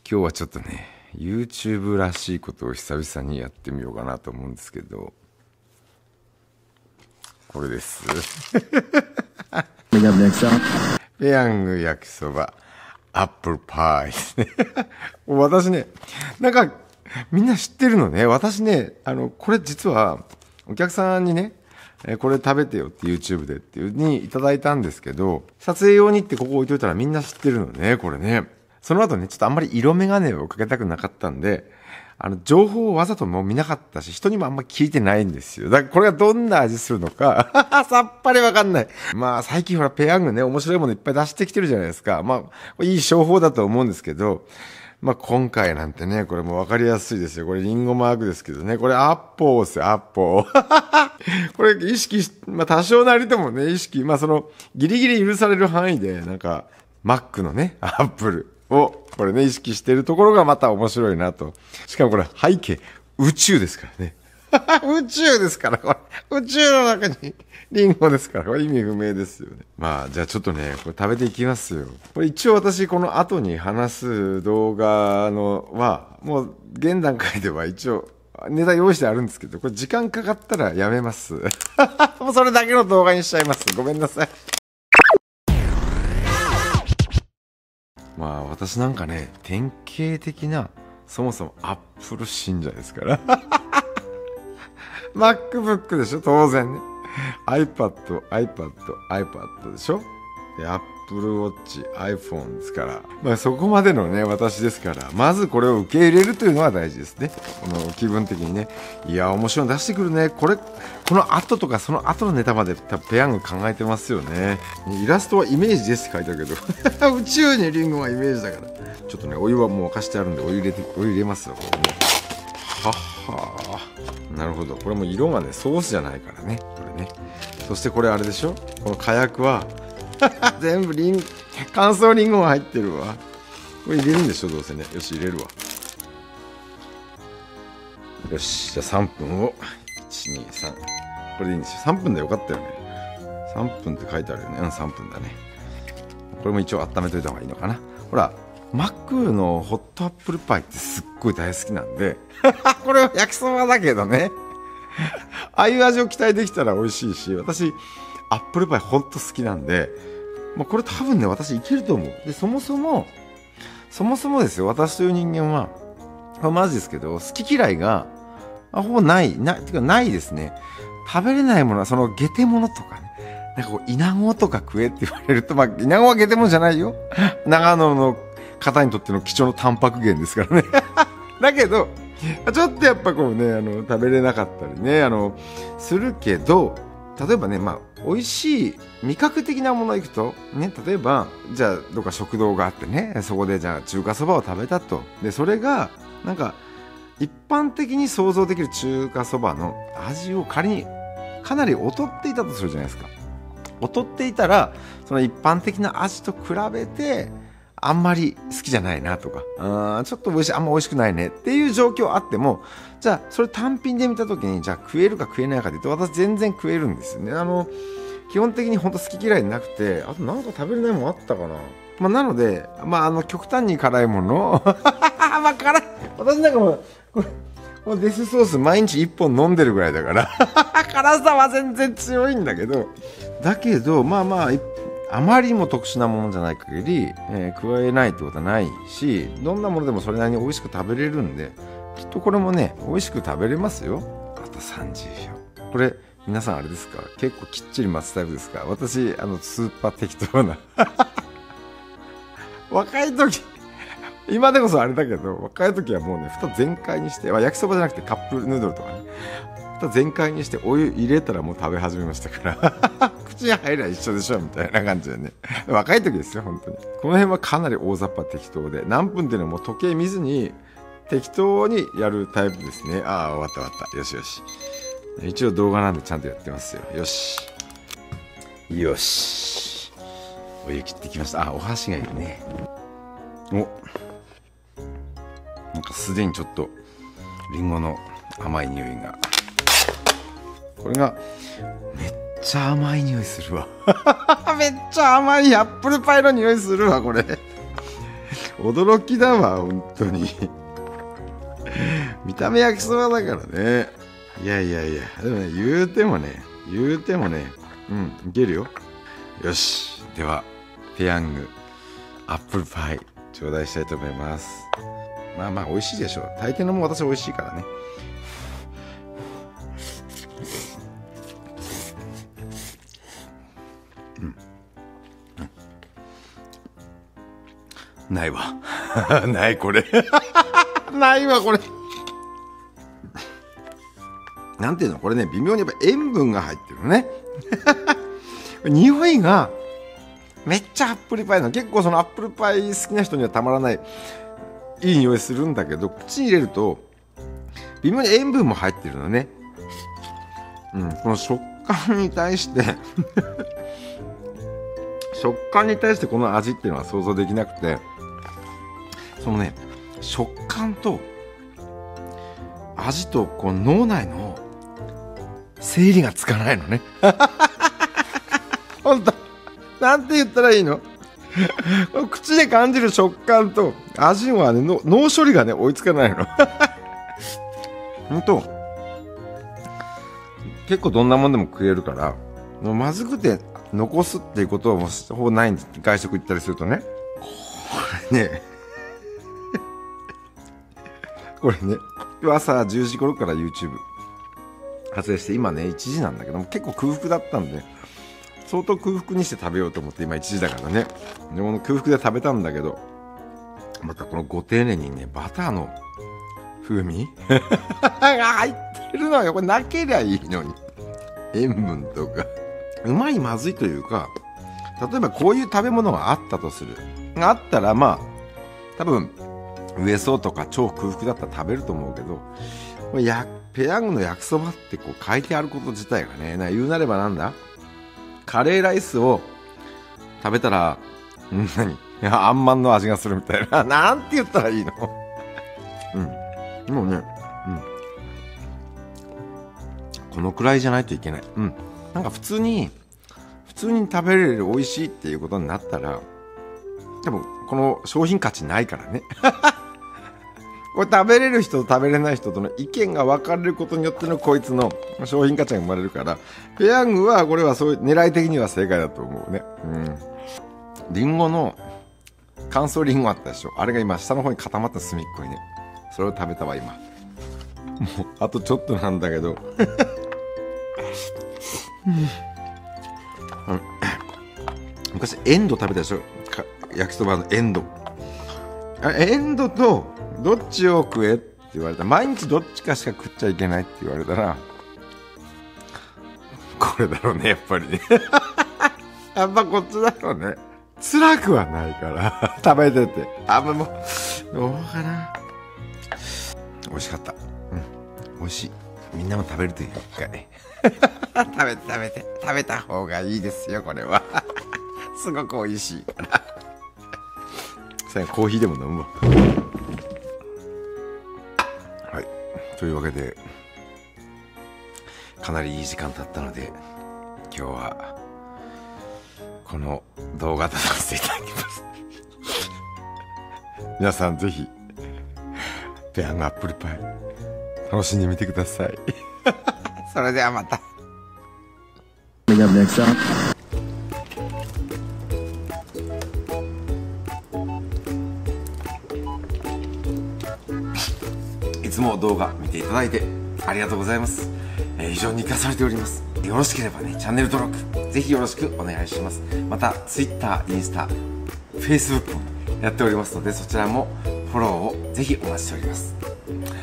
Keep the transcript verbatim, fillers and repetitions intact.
今日はちょっとね YouTube らしいことを久々にやってみようかなと思うんですけど、これですペヤング焼きそばアップルパイですね私ね、なんかみんな知ってるのね。私ね、あのこれ実はお客さんにね、えこれ食べてよって YouTube でっていうにいただいたんですけど、撮影用にってここ置いといたらみんな知ってるのね、これね。その後ね、ちょっとあんまり色眼鏡をかけたくなかったんで、あの情報をわざともう見なかったし、人にもあんま聞いてないんですよ。だからこれがどんな味するのかさっぱりわかんない。まあ最近ほらペヤングね、面白いものいっぱい出してきてるじゃないですか。まあいい商法だと思うんですけど、まあ今回なんてね、これもわかりやすいですよ。これリンゴマークですけどね、これアッポーですよ、アッポーこれ意識し、まあ多少なりともね、意識、まあそのギリギリ許される範囲で、なんかマックのね、アップルをこれね、意識してるところがまた面白いなと。しかもこれ背景、宇宙ですからね。宇宙ですから、これ。宇宙の中にリンゴですから、これ意味不明ですよね。まあ、じゃあちょっとね、これ食べていきますよ。これ一応私、この後に話す動画のは、もう現段階では一応、ネタ用意してあるんですけど、これ時間かかったらやめます。もうそれだけの動画にしちゃいます。ごめんなさい。まあ私なんかね、典型的なそもそもアップル信者ですからMacBook でしょ、当然ね。 iPad、iPad、iPad でしょ。で Apple Watch、iPhone ですから、まあそこまでのね私ですから、まずこれを受け入れるというのは大事ですね。この気分的にね、いや面白いの出してくるね、これこの後とかその後のネタまで多分ペヤング考えてますよね。イラストはイメージですって書いてあるけど宇宙にリンゴはイメージだから、ちょっとねお湯はもう沸かしてあるんでお湯入れてお湯入れますよ、これね。はっはー、なるほど。これも色がねソースじゃないからね、これね。そしてこれあれでしょ、この火薬は全部リン乾燥リンゴが入ってるわ。これ入れるんでしょ、どうせね。よし入れるわ。よし、じゃあさんぷんをいちにさん、これでいいんですよ。さんぷんでよかったよね。さんぷんって書いてあるよね。うんさんぷんだね。これも一応温めといた方がいいのかな。ほらマックのホットアップルパイってすっごい大好きなんでこれは焼きそばだけどねああいう味を期待できたら美味しいし、私アップルパイほんと好きなんで、まあ、これ多分ね私いけると思う。でそもそもそもそもですよ、私という人間はこれマジですけど好き嫌いがほぼないなてかないですね。食べれないものはそのゲテモノとかね、なんかこうイナゴとか食えって言われると、まあイナゴはゲテモノじゃないよ長野の方にとっての貴重なタンパク源ですからねだけどちょっとやっぱこうね、あの食べれなかったりね、あのするけど、例えばね、まあ美味しい味覚的なものいくとね、例えばじゃあどっか食堂があってね、そこでじゃあ中華そばを食べたと。でそれがなんか一般的に想像できる中華そばの味を仮にかなり劣っていたとするじゃないですか。劣っていたらその一般的な味と比べてあんまり好きじゃないなとか、あちょっと美味しい、あんま美味しくないねっていう状況あっても、じゃあそれ単品で見た時にじゃあ食えるか食えないかで言うと、私全然食えるんですよね。あの基本的に本当好き嫌いなくて、あとなんか食べれないもんあったかな。まあなので、まああの極端に辛いものまあ辛い、私なんかもうこれもうデスソース毎日いっぽん飲んでるぐらいだから辛さは全然強いんだけど、だけどまあまああまりにも特殊なものじゃない限り、えー、加えないってことはないし、どんなものでもそれなりに美味しく食べれるんで、きっとこれもね美味しく食べれますよ。あとさんじゅうびょう。これ皆さんあれですか、結構きっちり待つタイプですか。私あのスーパー適当な若い時今でこそあれだけど、若い時はもうね蓋全開にして、まあ、焼きそばじゃなくてカップヌードルとかね、蓋全開にしてお湯入れたらもう食べ始めましたから口に入りゃ一緒でしょみたいな感じでね、若い時ですよ本当に。この辺はかなり大雑把適当で、何分っていうのはもう時計見ずに適当にやるタイプですね。ああ終わった終わった、よしよし、一応動画なんでちゃんとやってますよ。よしよし、お湯切ってきました。あ、お箸がいるね。お、なんかすでにちょっとリンゴの甘い匂いが、これがめっちゃ甘い匂いするわめっちゃ甘いアップルパイの匂いするわこれ驚きだわ本当に。見た目焼きそばだからね。いやいやいや、でもね、言うてもね言うてもね、うんいけるよ。よし、ではペヤングアップルパイ頂戴したいと思います。まあまあ美味しいでしょう。大抵のも私美味しいからね。うん、うん、ないわ。ないこれ。ないわこれ。なんていうのこれね、微妙にやっぱ塩分が入ってるのね。匂いがめっちゃアップルパイなの。結構そのアップルパイ好きな人にはたまらないいい匂いするんだけど、口に入れると微妙に塩分も入ってるのね。うん、この食感に対して食感に対してこの味っていうのは想像できなくて、そのね食感と味とこう脳内の整理がつかないのね。本当なんて言ったらいいの。口で感じる食感と味はね、の脳処理がね追いつかないの。本当結構どんなもんでも食えるから、まずくて残すっていうことはもうほぼないんです。外食行ったりするとね、これねこれね朝じゅうじ頃から YouTube 撮影して、今ねいちじなんだけども、結構空腹だったんで相当空腹にして食べようと思って、今いちじだからね。でも空腹で食べたんだけど、またこのご丁寧にねバターの風味が入ってるのよ。これなけりゃいいのに。塩分とかうまいまずいというか、例えばこういう食べ物があったとする、あったらまあ多分ウエソとか超空腹だったら食べると思うけど、これやペヤングの焼きそばってこう書いてあること自体がね、な言うなればなんだ、カレーライスを食べたらん何あんまんの味がするみたいな。なんて言ったらいいの。うんもうね、うんこのくらいじゃないといけない。うんなんか普通に普通に食べれる美味しいっていうことになったら、多分この商品価値ないからね。これ食べれる人と食べれない人との意見が分かれることによってのこいつの商品価値が生まれるから、ペヤングはこれはそういう狙い的には正解だと思うね。うんリンゴの乾燥リンゴあったでしょ、あれが今下の方に固まった隅っこにね、それを食べたわ今。もうあとちょっとなんだけど。うん、昔エンド食べたでしょ、焼きそばのエンド。エンドとどっちを食えって言われたら、毎日どっちかしか食っちゃいけないって言われたらこれだろうねやっぱりね。やっぱこっちだろうね。辛くはないから食べてて、あんまもうどうかな。美味しかった。うん美味しい。みんなも食べるといいよ一回。食べて食べて食べた方がいいですよこれは。すごく美味しいから。最後コーヒーでも飲むわ。はいというわけでかなりいい時間経ったので、今日はこの動画出させていただきます。皆さんぜひペヤングアップルパイ楽しんでみてください。それではまた。いつも動画見ていただいてありがとうございます。えー、非常に活かされております。よろしければねチャンネル登録ぜひよろしくお願いします。また Twitter、インスタ、Facebook もやっておりますので、そちらもフォローをぜひお待ちしております。